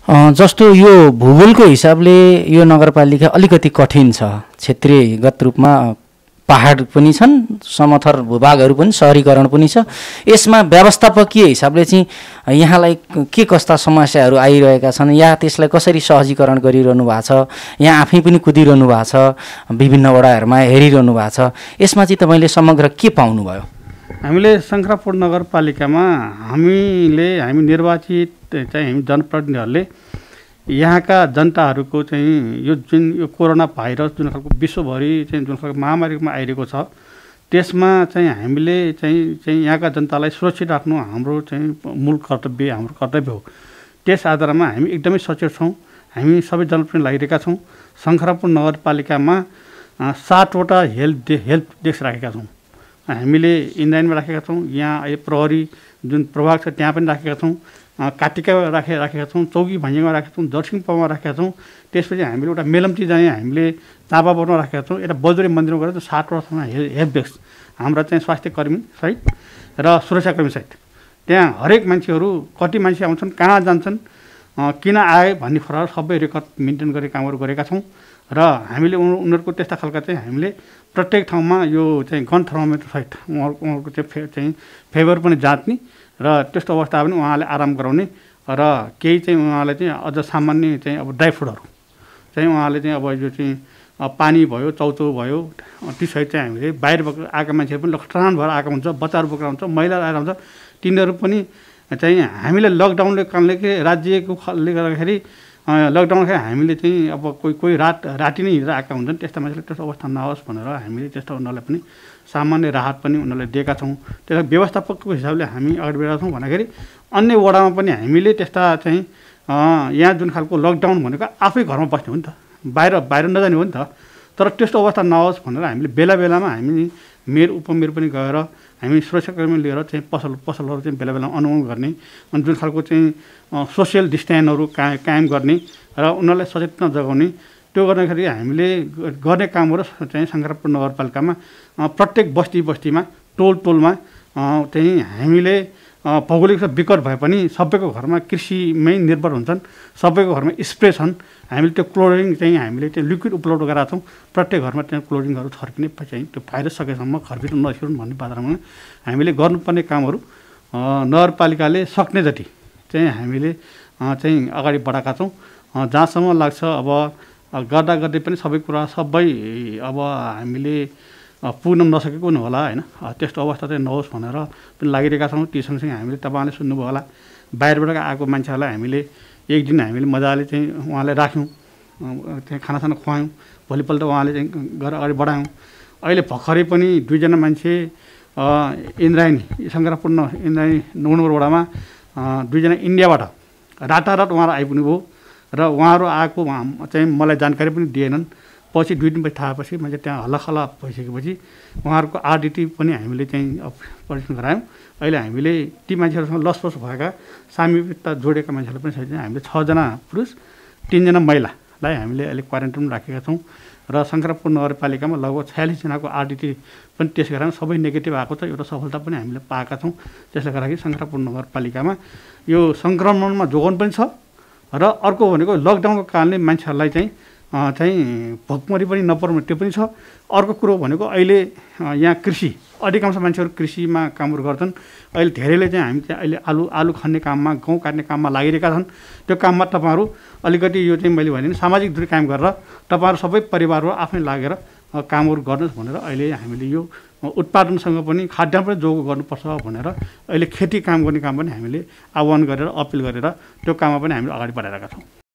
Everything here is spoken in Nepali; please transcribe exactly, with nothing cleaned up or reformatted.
जस्तो यो भूगोलको हिसाबले यो नगरपालिका अलिकति कठिन छ। क्षेत्रीयगत रूपमा पहाड पनि छन्, समथर भूभागहरू पनि, सहरीकरण पनि छ। यसमा व्यवस्थापकीय हिसाबले चाहिँ यहाँलाई के कस्ता समस्याहरू आइरहेका छन् या त्यसलाई कसरी सहजीकरण गरिरहनु भएको छ? यहाँ आफै पनि कुदिरहनु भएको छ, विभिन्न वडाहरूमा हेरिरहनु भएको छ, यसमा चाहिँ तपाईँले समग्र के पाउनुभयो? हामीले शङ्करापुर नगरपालिकामा हामीले हामी निर्वाचित चाहिँ हामी जनप्रतिनिधिहरूले यहाँका जनताहरूको चाहिँ यो जुन यो कोरोना भाइरस जुन खालको विश्वभरि चाहिँ जुन खालको महामारीमा आइरहेको छ त्यसमा चाहिँ हामीले चाहिँ चाहिँ यहाँका जनतालाई सुरक्षित राख्नु हाम्रो चाहिँ मूल कर्तव्य हाम्रो कर्तव्य हो। त्यस आधारमा हामी एकदमै सचेत छौँ। हामी सबै जनप्रतिनिधि लागिरहेका छौँ। शङ्करापुर नगरपालिकामा सातवटा हेल्थ हेल्प डेस्क राखेका छौँ। हामीले इन्डाइनमा राखेका छौँ। यहाँ अहिले प्रहरी जुन प्रभाग छ त्यहाँ पनि राखेका छौँ। काटिका राखे राखेका छौँ। चौकी भान्जीमा राखेका छौँ। दर्शिङपामा राखेका छौँ। त्यसपछि हामीले एउटा मेलम्ची जाने हामीले चापाबरमा राखेका छौँ। एउटा बजुरी मन्दिरमा गएर सातवटा हेल्प डेस्क हाम्रा चाहिँ स्वास्थ्य कर्मी सहित र सुरक्षाकर्मी सहित त्यहाँ हरेक मान्छेहरू कति मान्छे आउँछन्, कहाँ जान्छन्, किन आए भन्ने कुराहरू सबै रेकर्ड मेन्टेन गर्ने कामहरू गरेका छौँ। र हामीले उनीहरूको त्यस्ता खालका चाहिँ हामीले प्रत्येक ठाउँमा यो चाहिँ गन थर्मोमिटर सहित उहाँहरूको उहाँहरूको चाहिँ फे चाहिँ फेभर पनि जाँच्ने र त्यस्तो अवस्था पनि उहाँले आराम गराउने र केही चाहिँ उहाँलाई चाहिँ अझ सामान्य चाहिँ अब ड्राई फ्रुटहरू चाहिँ उहाँले चाहिँ अब यो चाहिँ पानी भयो, चाउचाउ भयो, ती सहित चाहिँ हामीले बाहिर आएका मान्छेहरू पनि लखट्रान भएर आएको हुन्छ, बच्चाहरू बोकेर आउँछ, महिलाहरू आएर आउँछ। तिनीहरू पनि चाहिँ हामीले लकडाउनले कारणले के राज्यको ले गर्दाखेरि लकडाउन खेरि हामीले चाहिँ अब कोही कोही रात राति नै हिँडेर आएका हुन्छन्। त्यस्ता मान्छेले त्यस्तो अवस्था नहोस् भनेर हामीले त्यस्तो उनीहरूलाई पनि सामान्य राहत पनि उनीहरूलाई दिएका छौँ। त्यसलाई व्यवस्थापकको हिसाबले हामी अगाडि बढेका छौँ भन्दाखेरि अन्य वडामा पनि हामीले त्यस्ता चाहिँ यहाँ जुन खालको लकडाउन भनेको आफै घरमा बस्ने हो नि त, बाहिर बाहिर नजाने हो नि त। तर त्यस्तो अवस्था नहोस् भनेर हामीले बेला बेलामा हामी मेयर उपमेयर पनि गएर हामी सुरक्षाकर्मी लिएर चाहिँ पसल पसलहरू चाहिँ बेला बेलामा अनुगमन गर्ने अनि जुन खालको चाहिँ सोसियल डिस्टेन्सहरू का कायम गर्ने र उनीहरूलाई सचेतना जगाउने त्यो गर्दाखेरि हामीले गर्ने कामहरू चाहिँ शङ्करापुर नगरपालिकामा प्रत्येक बस्ती बस्तीमा टोल टोलमा चाहिँ हामीले भौगोलिक विकट भए पनि सबैको घरमा कृषिमै निर्भर हुन्छन्, सबैको घरमा स्प्रे छन्। हामीले त्यो क्लोरिन चाहिँ हामीले त्यो लिक्विड उपलब्ध गराएका छौँ। प्रत्येक घरमा त्यहाँ क्लोरिनहरू छर्किने चाहिँ त्यो भाइरस सकेसम्म घरभित्र नछिरुन् भन्ने बारेमा हामीले गर्नुपर्ने कामहरू नगरपालिकाले सक्ने जति चाहिँ हामीले चाहिँ अगाडि बढाएका छौँ। जहाँसम्म लाग्छ अब गर्दा गर्दै पनि सबै कुरा सबै अब हामीले पुग्न नसकेको पनि होला होइन। त्यस्तो अवस्था चाहिँ नहोस् भनेर पनि लागिरहेका छौँ। ती सँगसँगै हामीले तपाईँले सुन्नुभयो होला बाहिरबाट आएको मान्छेहरूलाई हामीले एक दिन हामीले मजाले चाहिँ उहाँलाई राख्यौँ, त्यहाँ खानासाना खुवायौँ, भोलिपल्ट उहाँले चाहिँ घर अगाडि बढायौँ। अहिले भर्खरै पनि दुईजना मान्छे इन्द्रायणी शङ्करापुर इन्द्रायणी नौ नम्बर वडामा दुईजना इन्डियाबाट रातारात उहाँहरू आइपुग्नु भयो र उहाँहरू आएको चाहिँ मलाई जानकारी पनि दिएनन्। पछि दुई दिनपछि थाहा पछि मैले त्यहाँ हल्लाखल्ला भइसकेपछि उहाँहरूको आरडिटी पनि हामीले चाहिँ परीक्षण गरायौँ। अहिले हामीले ती मान्छेहरूसँग लसपस भएका सामिप्यता जोडेका मान्छेहरू पनि सहित हामीले छजना पुरुष तिनजना महिलालाई हामीले अहिले क्वारेन्टाइनमा राखेका छौँ र शङ्करापुर नगरपालिकामा लगभग छयालिसजनाको आरडिटी पनि टेस्ट गरायौँ। सबै नेगेटिभ आएको छ। एउटा सफलता पनि हामीले पाएका छौँ। त्यसले गर्दाखेरि शङ्करापुर नगरपालिकामा यो सङ्क्रमणमा जोगाउनु पनि छ र अर्को भनेको लकडाउनको कारणले मान्छेहरूलाई चाहिँ चाहिँ भोकमरी पनि नपर्ने त्यो पनि छ। अर्को कुरो भनेको अहिले यहाँ कृषि अधिकांश मान्छेहरू कृषिमा कामहरू गर्छन्। अहिले धेरैले चाहिँ हामी चाहिँ अहिले आलु आलु खन्ने काममा, गहुँ काट्ने काममा लागिरहेका छन्। त्यो काममा तपाईँहरू अलिकति यो चाहिँ मैले भने सामाजिक दूरी कायम गरेर तपाईँहरू सबै परिवारहरू आफै लागेर कामहरू गर्नुहोस् भनेर अहिले हामीले यो उत्पादनसँग पनि खाद्यान्न पनि जोग गर्नुपर्छ भनेर अहिले खेती काम गर्ने काम पनि हामीले आह्वान गरेर अपिल गरेर त्यो काममा पनि हामीले अगाडि बढाइरहेका छौँ।